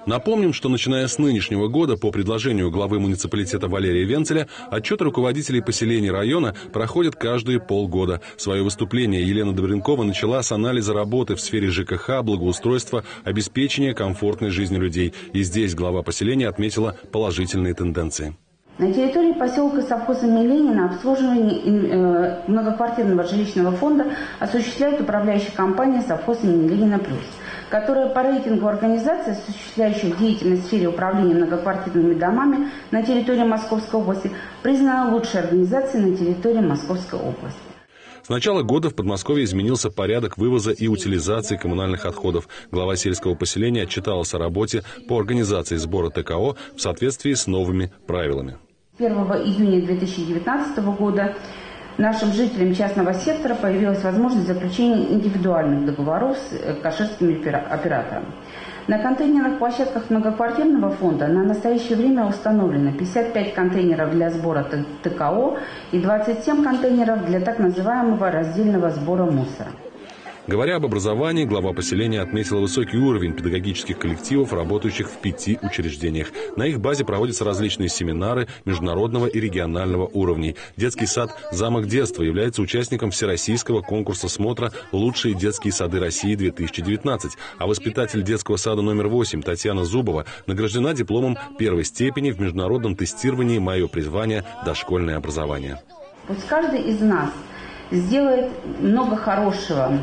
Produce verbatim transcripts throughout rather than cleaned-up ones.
Напомним, что начиная с нынешнего года, по предложению главы муниципалитета Валерия Венцеля, отчеты руководителей поселений района проходят каждые полгода. Свое выступление Елена Добренкова начала с анализа работы в сфере ЖКХ, благоустройства, обеспечения комфортной жизни людей. И здесь глава поселения отметила положительные тенденции. На территории поселка совхоз имени Ленина обслуживание многоквартирного жилищного фонда осуществляет управляющая компания совхоз имени Ленина плюс, которая по рейтингу организаций, осуществляющих деятельность в сфере управления многоквартирными домами на территории Московской области, признана лучшей организацией на территории Московской области. С начала года в Подмосковье изменился порядок вывоза и утилизации коммунальных отходов. Глава сельского поселения отчиталась о работе по организации сбора ТКО в соответствии с новыми правилами. первого июня две тысячи девятнадцатого года нашим жителям частного сектора появилась возможность заключения индивидуальных договоров с каширскими операторами. На контейнерных площадках многоквартирного фонда на настоящее время установлено пятьдесят пять контейнеров для сбора ТКО и двадцать семь контейнеров для так называемого раздельного сбора мусора. Говоря об образовании, глава поселения отметила высокий уровень педагогических коллективов, работающих в пяти учреждениях. На их базе проводятся различные семинары международного и регионального уровней. Детский сад «Замок детства» является участником всероссийского конкурса смотра «Лучшие детские сады России-две тысячи девятнадцать», а воспитатель детского сада номер восемь Татьяна Зубова награждена дипломом первой степени в международном тестировании «Мое призвание. Дошкольное образование». Пусть каждый из нас сделает много хорошего,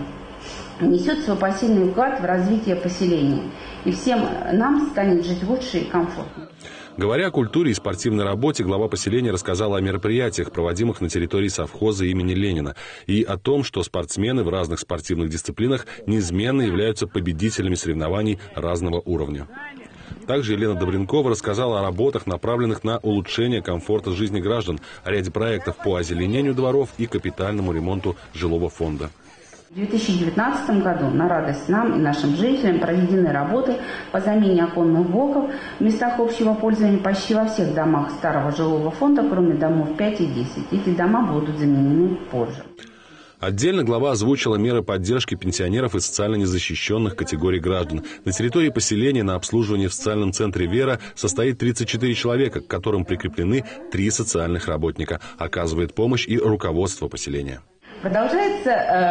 несет свой посильный вклад в развитие поселения. И всем нам станет жить лучше и комфортнее. Говоря о культуре и спортивной работе, глава поселения рассказала о мероприятиях, проводимых на территории совхоза имени Ленина, и о том, что спортсмены в разных спортивных дисциплинах неизменно являются победителями соревнований разного уровня. Также Елена Добренкова рассказала о работах, направленных на улучшение комфорта жизни граждан, о ряде проектов по озеленению дворов и капитальному ремонту жилого фонда. В две тысячи девятнадцатом году на радость нам и нашим жителям проведены работы по замене оконных блоков в местах общего пользования почти во всех домах старого жилого фонда, кроме домов пять и десять. Эти дома будут заменены позже. Отдельно глава озвучила меры поддержки пенсионеров и социально незащищенных категорий граждан. На территории поселения на обслуживании в социальном центре «Вера» состоит тридцать четыре человека, к которым прикреплены три социальных работника. Оказывает помощь и руководство поселения. Продолжается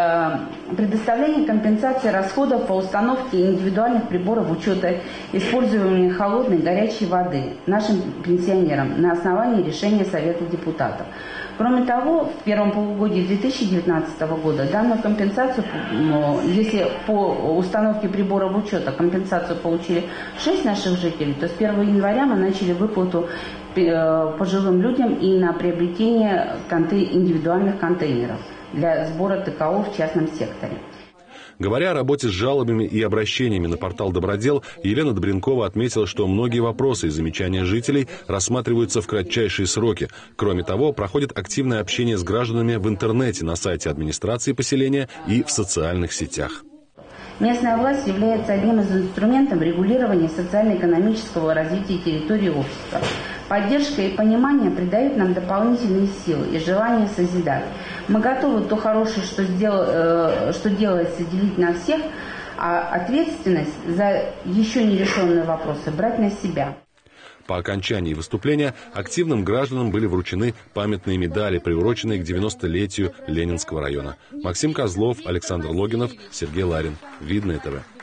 э, предоставление компенсации расходов по установке индивидуальных приборов учета использования холодной и горячей воды нашим пенсионерам на основании решения Совета депутатов. Кроме того, в первом полугодии две тысячи девятнадцатого года данную компенсацию, если по установке приборов учета компенсацию получили шесть наших жителей, то с первого января мы начали выплату пожилым людям и на приобретение индивидуальных контейнеров для сбора ТКО в частном секторе. Говоря о работе с жалобами и обращениями на портал «Добродел», Елена Добренкова отметила, что многие вопросы и замечания жителей рассматриваются в кратчайшие сроки. Кроме того, проходит активное общение с гражданами в интернете, на сайте администрации поселения и в социальных сетях. Местная власть является одним из инструментов регулирования социально-экономического развития территории общества. Поддержка и понимание придают нам дополнительные силы и желание созидать. Мы готовы то хорошее, что, сделал, э, что делается, делить на всех, а ответственность за еще не решенные вопросы брать на себя. По окончании выступления активным гражданам были вручены памятные медали, приуроченные к девяностолетию Ленинского района. Максим Козлов, Александр Логинов, Сергей Ларин. Видное ТВ.